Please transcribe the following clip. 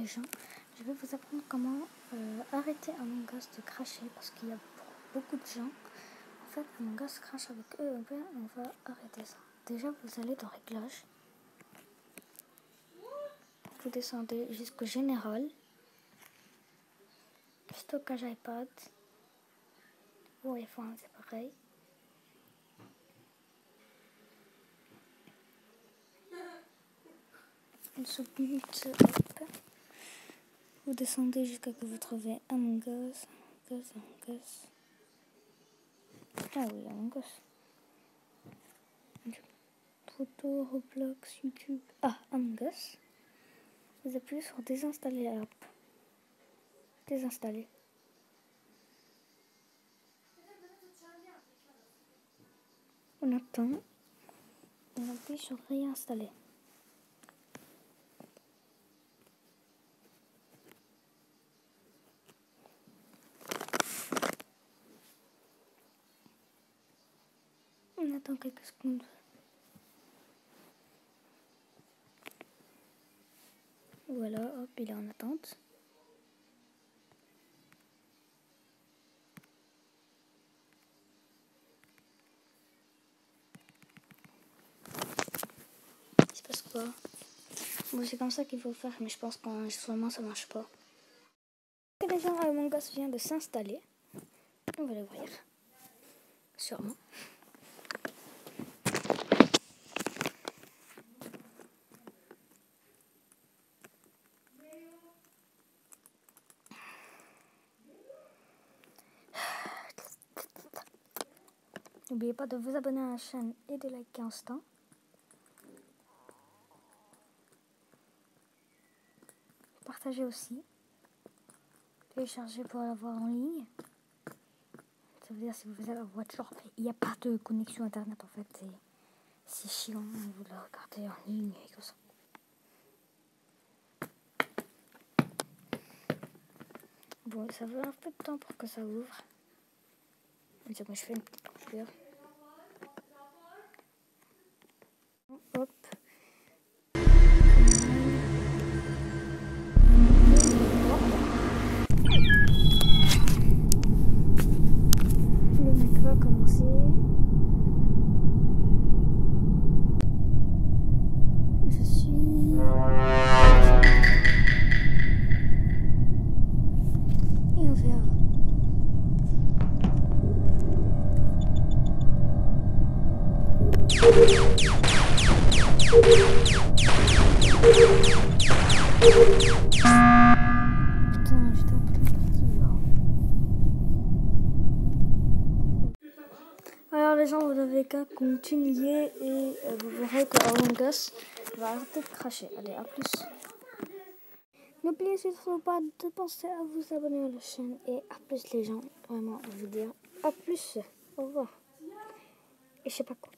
les gens. Je vais vous apprendre comment arrêter Among Us de cracher parce qu'il y a beaucoup de gens. En fait, Among Us crache avec eux. On va arrêter ça. Déjà, vous allez dans Réglages. Vous descendez jusqu'au Général. Stockage iPad. Ou iPhone, c'est pareil. Une minutes, hop. Vous descendez jusqu'à ce que vous trouvez Among Us. Among Us. Ah oui, Among Us. Photo, Roblox, YouTube. Ah, Among Us. Vous appuyez sur désinstaller l'app. Désinstaller. On attend. On appuie sur réinstaller. On attend quelques secondes. Voilà, hop, il est en attente. Il se passe quoi? Bon, c'est comme ça qu'il faut faire, mais je pense qu'enregistrement ça marche pas. Déjà, Among Us vient de s'installer. On va l'ouvrir. Sûrement. N'oubliez pas de vous abonner à la chaîne et de liker en ce temps. Partagez aussi. Téléchargez pour l'avoir en ligne. Ça veut dire si vous avez la voiture, il n'y a pas de connexion internet en fait. C'est chiant, vous le regardez en ligne et tout ça. Bon, ça veut un peu de temps pour que ça ouvre. Moi, je fais une petite coupure. Hop. Le mec va commencer. Je suis... Et on verra. Putain, j'étais en pleine partie là. Alors les gens, vous n'avez qu'à continuer et vous verrez que Among Us va arrêter de cracher. Allez, à plus. N'oubliez surtout pas de penser à vous abonner à la chaîne et à plus les gens. Vraiment, je veux dire à plus. Au revoir. Et je sais pas quoi.